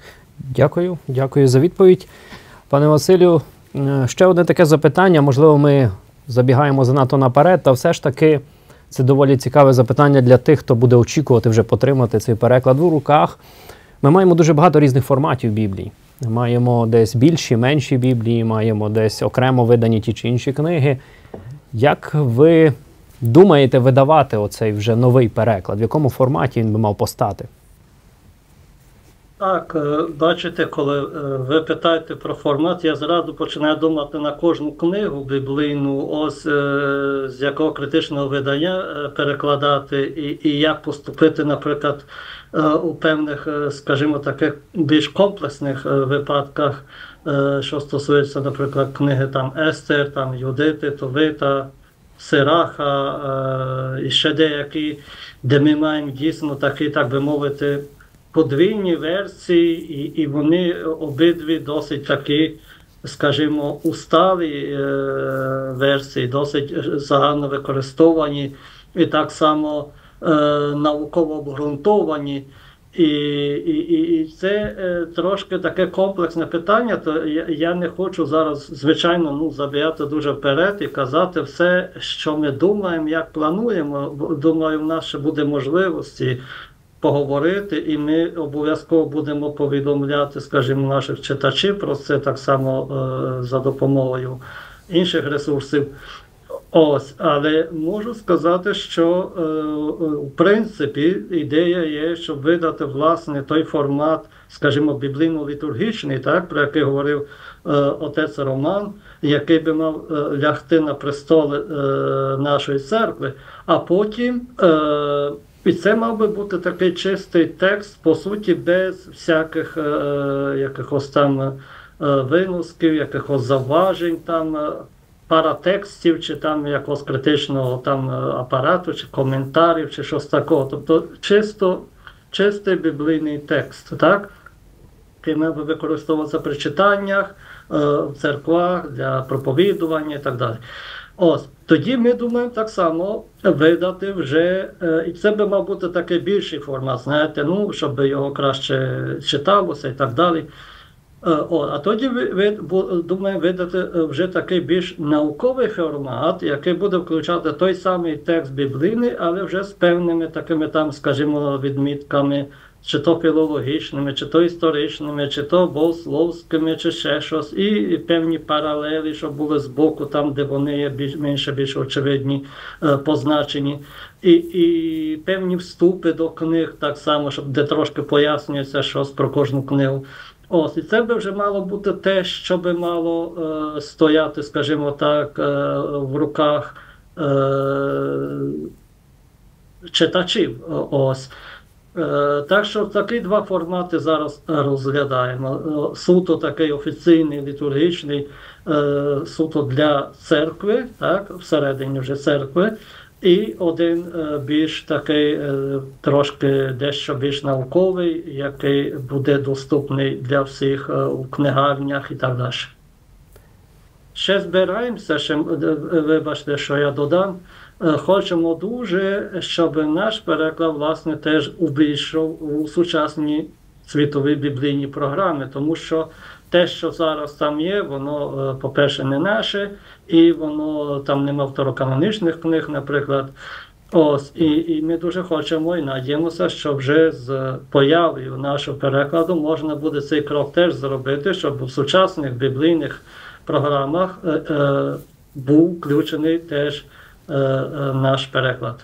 Дякую за відповідь. Пане Василю, ще одне таке запитання, можливо, ми забігаємо занадто наперед, та все ж таки це доволі цікаве запитання для тих, хто буде очікувати вже потримати цей переклад у руках. Ми маємо дуже багато різних форматів Біблії. Маємо десь більші, менші Біблії, маємо десь окремо видані ті чи інші книги. Як ви думаєте видавати оцей вже новий переклад? В якому форматі він би мав постати? Так, бачите, коли ви питаєте про формат, я зразу починаю думати на кожну книгу біблійну, з якого критичного видання перекладати і як поступити, наприклад, у певних, скажімо, таких більш комплексних випадках, що стосується, наприклад, книги там Естер, там Юдити, Товита, Сираха і ще деякі, де ми маємо дійсно такі, так би мовити, подвійні версії, і вони обидві досить такі, скажімо, усталі версії, досить загально використовані і так само науково обґрунтовані. І це трошки таке комплексне питання, то я не хочу зараз, звичайно, забігати дуже вперед і казати все, що ми думаємо, як плануємо. Думаю, в нас ще буде можливості поговорити, і ми обов'язково будемо повідомляти, скажімо, наших читачів про це так само за допомогою інших ресурсів. Ось, але можу сказати, що в принципі ідея є, щоб видати власне той формат, скажімо, біблійно-літургічний, так, про який говорив отець Роман, який би мав лягти на престоли нашої церкви, а потім і це мав би бути такий чистий текст, по суті, без всяких якихось там винусків, якихось зауважень там. Паратекстів, чи там якогось критичного там апарату, чи коментарів, чи щось такого. Тобто чистий біблійний текст, так? Який мав би використовуватися при читаннях, в церквах, для проповідування і так далі. Ось, тоді ми думаємо так само видати вже, і це би мав бути такий більший формат, знаєте, ну, щоб його краще читалося і так далі. А тоді думаю видати вже такий більш науковий формат, який буде включати той самий текст біблійний, але вже з певними такими там, скажімо, відмітками, чи то філологічними, чи то історичними, чи то богословськими, чи ще щось, і певні паралелі, щоб були збоку, там, де вони є більш очевидні, позначені, і певні вступи до книг так само, щоб де трошки пояснюється щось про кожну книгу. Ось, і це би вже мало бути те, що би мало стояти, скажімо так, в руках читачів. Ось. Так що такі два формати зараз розглядаємо. Суто такий офіційний, літургічний, суто для церкви, так, всередині вже церкви, і один більш такий, трошки дещо більш науковий, який буде доступний для всіх у книгарнях і так далі. Ще збираємося, вибачте, що я додам, хочемо дуже, щоб наш переклад, власне, теж увійшов у сучасні світові біблійні програми, тому що те, що зараз там є, воно, по-перше, не наше, і воно там нема второканонічних книг, наприклад. Ось, і ми дуже хочемо і надіємося, що вже з появою нашого перекладу можна буде цей крок теж зробити, щоб у сучасних біблійних програмах був включений теж наш переклад.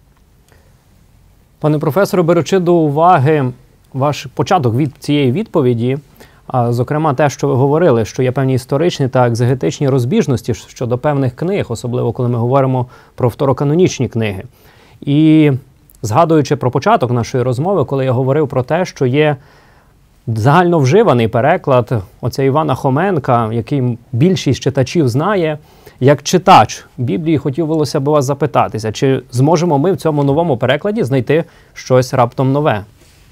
Пане професоре, беручи до уваги ваш початок від цієї відповіді, зокрема те, що ви говорили, що є певні історичні та екзегетичні розбіжності щодо певних книг, особливо коли ми говоримо про второканонічні книги. І згадуючи про початок нашої розмови, коли я говорив про те, що є загальновживаний переклад оця Івана Хоменка, який більшість читачів знає, як читач Біблії хотілося б вас запитатися, чи зможемо ми в цьому новому перекладі знайти щось раптом нове?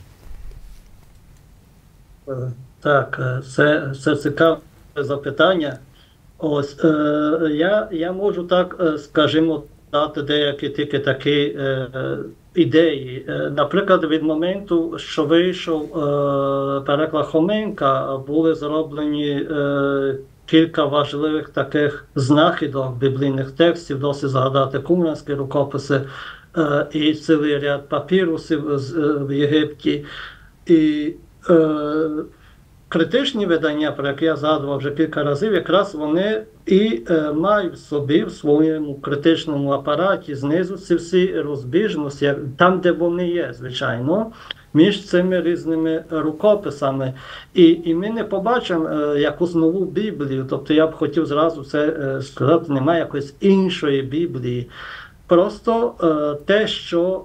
Так, це цікаве запитання. Ось, я можу так, скажімо, дати деякі тільки такі ідеї. Наприклад, від моменту, що вийшов переклад Хоменка, були зроблені кілька важливих таких знахідок біблійних текстів, досить згадати кумранські рукописи і цілий ряд папірусів в Єгипті. І критичні видання, про які я згадував вже кілька разів, якраз вони і мають в собі, в своєму критичному апараті, знизу ці всі розбіжності, там, де вони є, звичайно, між цими різними рукописами. І ми не побачимо якусь нову Біблію, тобто я б хотів зразу це сказати, немає якоїсь іншої Біблії. Просто те, що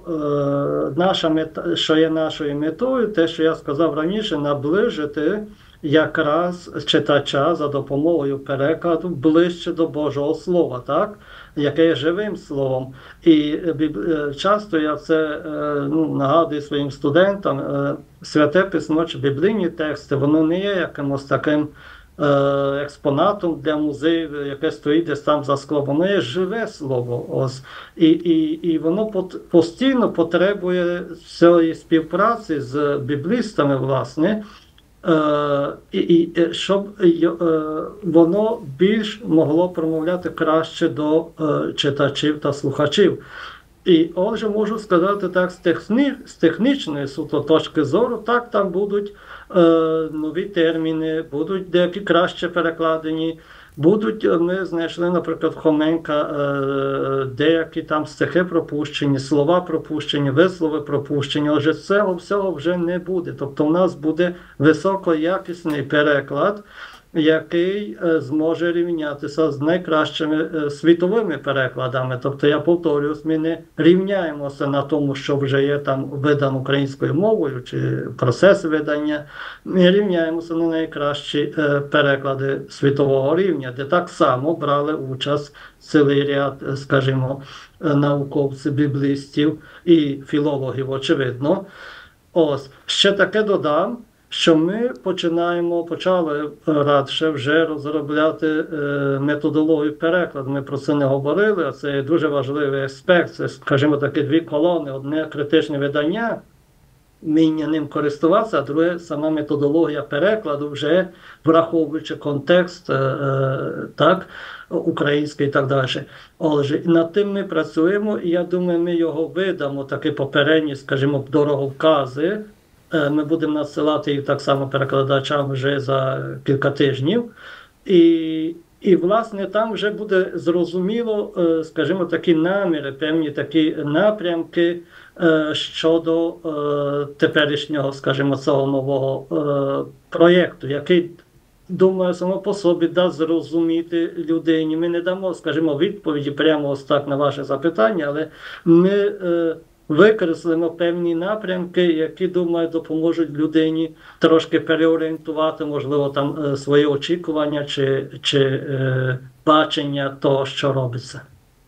що є нашою метою, те, що я сказав раніше, наближити якраз читача за допомогою перекладу ближче до Божого Слова, так? Яке є живим словом. І часто я це нагадую своїм студентам, Святе Письмо чи біблійні тексти, воно не є якимось таким експонатом для музею, яке стоїть десь там за склом. Воно є живе слово. Ось. І воно постійно потребує цієї співпраці з біблістами, власне, щоб воно більш могло промовляти краще до читачів та слухачів. І отже, можу сказати так, з технічної суто точки зору, так, там будуть нові терміни, будуть деякі краще перекладені, Ми знайшли, наприклад, в Хоменка деякі там стихи пропущені, слова пропущені, вислови пропущені, але цього всього вже не буде. Тобто в нас буде високоякісний переклад, який зможе рівнятися з найкращими світовими перекладами. Тобто, я повторюсь, ми не рівняємося на тому, що вже є там видано українською мовою, чи процес видання. Ми рівняємося на найкращі переклади світового рівня, де так само брали участь цілий ряд, скажімо, науковців, біблістів і філологів, очевидно. Ось, ще таке додам, що ми почали радше вже розробляти методологію перекладу. Ми про це не говорили, а це дуже важливий аспект. Це, скажімо, такі дві колони. Одне критичне видання, вміння ним користуватися, а друге сама методологія перекладу, вже враховуючи контекст так, український і так далі. Отже, над тим ми працюємо, і я думаю, ми його видамо, такі попередні, скажімо, дороговкази. Ми будемо надсилати їх так само перекладачам вже за кілька тижнів. І власне, там вже буде зрозуміло, скажімо, такі наміри, певні такі напрямки щодо теперішнього, скажімо, цього нового проєкту, який, думаю, само по собі дасть зрозуміти людині. Ми не дамо, скажімо, відповіді прямо ось так на ваше запитання, але ми викреслимо певні напрямки, які, думаю, допоможуть людині трошки переорієнтувати, можливо, там свої очікування чи бачення того, що робиться.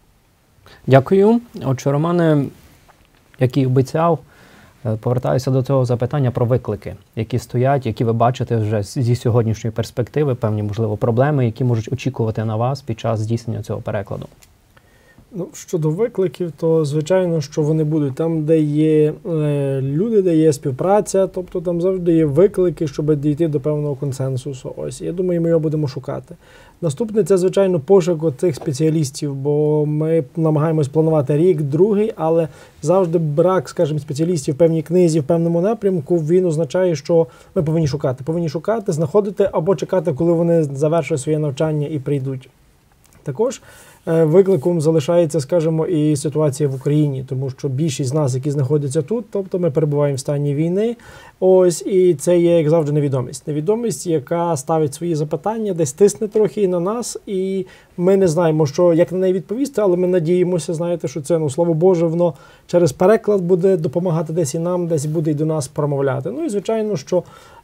Дякую. Отже, Романе, як і обіцяв, повертаюся до цього запитання про виклики, які стоять, які ви бачите вже зі сьогоднішньої перспективи, певні, можливо, проблеми, які можуть очікувати на вас під час здійснення цього перекладу. Ну, щодо викликів, то звичайно, що вони будуть там, де є люди, де є співпраця, тобто там завжди є виклики, щоб дійти до певного консенсусу. Ось, я думаю, ми його будемо шукати. Наступне – це, звичайно, пошук цих спеціалістів, бо ми намагаємось планувати рік, другий, але завжди брак, скажімо, спеціалістів в певній книзі, в певному напрямку, він означає, що ми повинні шукати. Повинні шукати, знаходити або чекати, коли вони завершать своє навчання і прийдуть. Також викликом залишається, скажімо, і ситуація в Україні, тому що більшість з нас, які знаходяться тут, тобто ми перебуваємо в стані війни, ось, і це є, як завжди, невідомість. Невідомість, яка ставить свої запитання, десь тисне трохи і на нас, і ми не знаємо, що, як на неї відповісти, але ми надіємося, знаєте, що це, ну, слово Боже, воно через переклад буде допомагати десь і нам, десь буде і до нас промовляти. Ну і, звичайно, що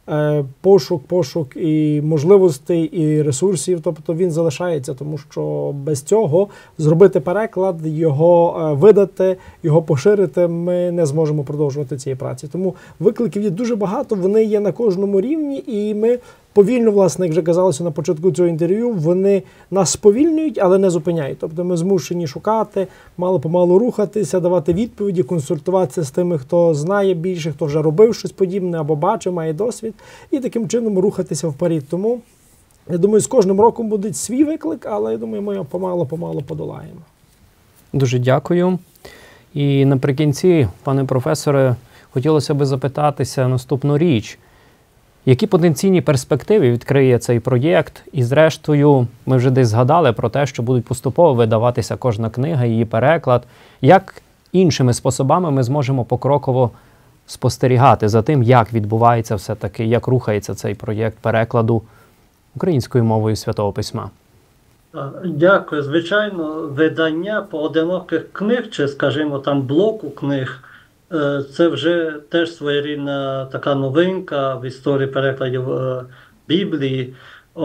пошук і можливостей, і ресурсів, тобто він залишається, тому що без цього зробити переклад, його видати, його поширити, ми не зможемо продовжувати цієї праці. Тому викликів є дуже багато, вони є на кожному рівні, і ми повільно, власне, як вже казалося на початку цього інтерв'ю, вони нас сповільнюють, але не зупиняють. Тобто ми змушені шукати, мало-помалу рухатися, давати відповіді, консультуватися з тими, хто знає більше, хто вже робив щось подібне або бачив, має досвід, і таким чином рухатися вперед. Тому, я думаю, з кожним роком буде свій виклик, але, я думаю, ми його помалу подолаємо. Дуже дякую. І наприкінці, пане професоре, хотілося б запитатися наступну річ. Які потенційні перспективи відкриє цей проєкт? І зрештою, ми вже десь згадали про те, що будуть поступово видаватися кожна книга, її переклад. Як іншими способами ми зможемо покроково спостерігати за тим, як відбувається все-таки, як рухається цей проєкт перекладу українською мовою Святого Письма? Дякую. Звичайно, видання поодиноких книг, чи, скажімо, там блоку книг, це вже теж своєрідна така новинка в історії перекладів Біблії.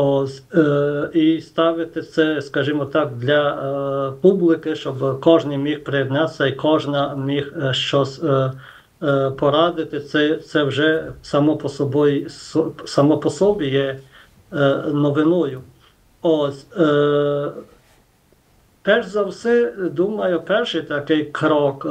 І ставити це, скажімо так, для публіки, щоб кожен міг приєднатися і кожна міг щось порадити. Це вже само по собі є новиною. Перш за все, думаю, перший такий крок,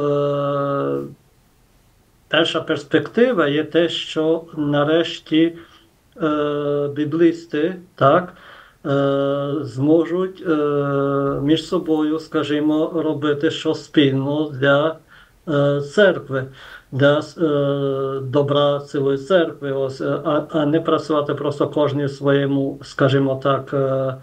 перша перспектива є те, що нарешті біблісти так, зможуть між собою, скажімо, робити щось спільно для церкви, для добра цілої церкви, а не працювати просто кожен в своєму, скажімо так,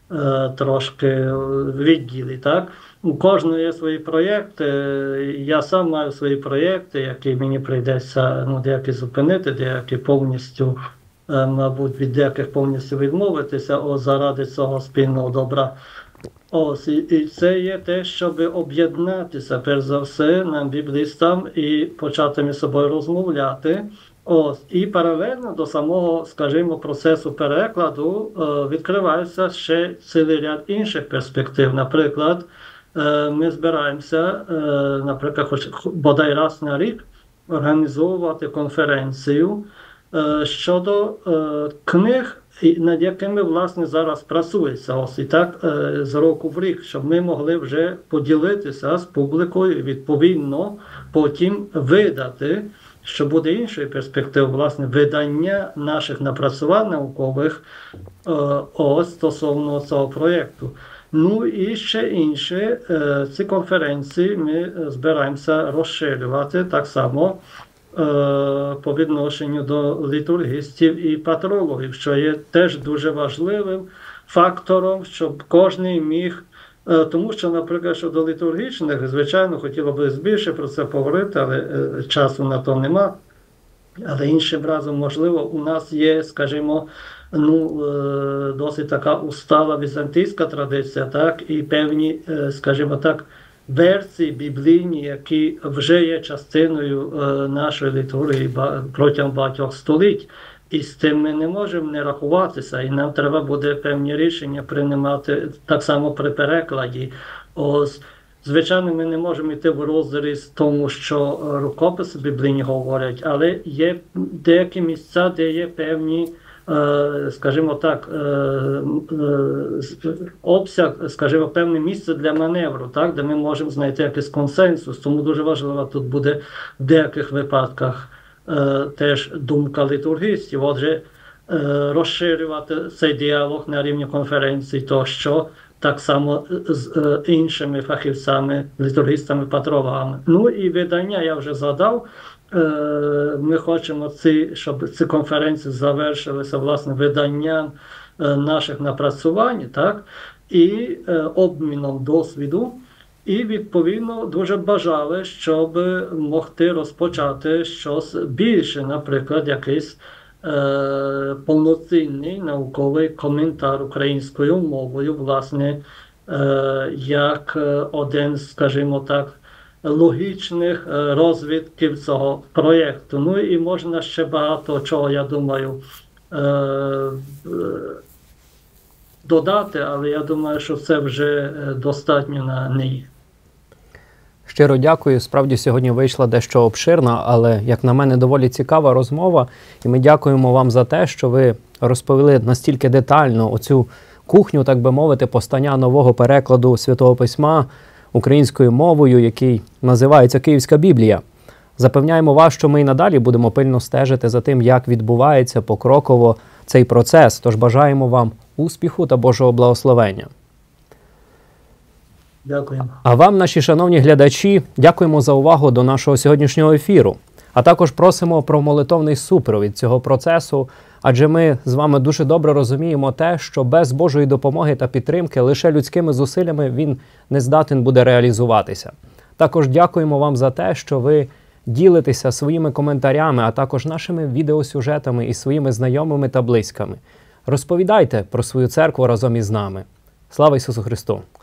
трошки відділі. Так? У кожного є свої проєкти. Я сам маю свої проєкти, які мені прийдеться деякі зупинити, деякі повністю, мабуть, від деяких повністю відмовитися заради цього спільного добра. І це є те, щоб об'єднатися, перш за все, нам, біблістам, і почати між собою розмовляти. І паралельно до самого, скажімо, процесу перекладу відкривається ще цілий ряд інших перспектив. Наприклад, ми збираємося, наприклад, хоч бодай раз на рік організовувати конференцію щодо книг, над якими, власне, зараз працюється. І так, з року в рік, щоб ми могли вже поділитися з публікою і, відповідно, потім видати, що буде іншою перспективою, власне, видання наших напрацювань наукових стосовно цього проєкту. І ще інше, ці конференції ми збираємося розширювати так само по відношенню до літургістів і патрологів, що є теж дуже важливим фактором, щоб кожен міг, тому що, наприклад, щодо літургічних, звичайно, хотіло б більше про це поговорити, але часу на то нема. Але іншим разом, можливо, у нас є, скажімо, досить така устала візантійська традиція, так, і певні, скажімо так, версії біблійні, які вже є частиною нашої літургії протягом багатьох століть. І з тим ми не можемо не рахуватися, і нам треба буде певні рішення приймати так само при перекладі. Звичайно, ми не можемо йти в розріз тому, що рукописи біблійні говорять, але є деякі місця, де є певні, скажімо так, обсяг, скажімо, певне місце для маневру, так, де ми можемо знайти якийсь консенсус. Тому дуже важливо тут буде в деяких випадках теж думка літургістів. Отже, розширювати цей діалог на рівні конференцій тощо, так само з іншими фахівцями, літургістами, патрологами. І видання я вже згадав. Ми хочемо, щоб ці конференції завершилися, власне, виданням наших напрацювань, так, і обміном досвіду. І, відповідно, дуже бажали, щоб могти розпочати щось більше, наприклад, якийсь повноцінний науковий коментар українською мовою, власне, як один, скажімо так, логічних розвитків цього проєкту. І можна ще багато чого, я думаю, додати, але я думаю, що це вже достатньо на неї. Щиро дякую. Справді, сьогодні вийшла дещо обширна, але, як на мене, доволі цікава розмова. І ми дякуємо вам за те, що ви розповіли настільки детально оцю кухню, так би мовити, постання нового перекладу Святого Письма українською мовою, який називається «Київська Біблія». Запевняємо вас, що ми і надалі будемо пильно стежити за тим, як відбувається покроково цей процес. Тож бажаємо вам успіху та Божого благословення. Дякуємо. А вам, наші шановні глядачі, дякуємо за увагу до нашого сьогоднішнього ефіру. А також просимо про молитовний супровід цього процесу, адже ми з вами дуже добре розуміємо те, що без Божої допомоги та підтримки лише людськими зусиллями він не здатен буде реалізуватися. Також дякуємо вам за те, що ви ділитеся своїми коментарями, а також нашими відеосюжетами із своїми знайомими та близькими. Розповідайте про свою церкву разом із нами. Слава Ісусу Христу!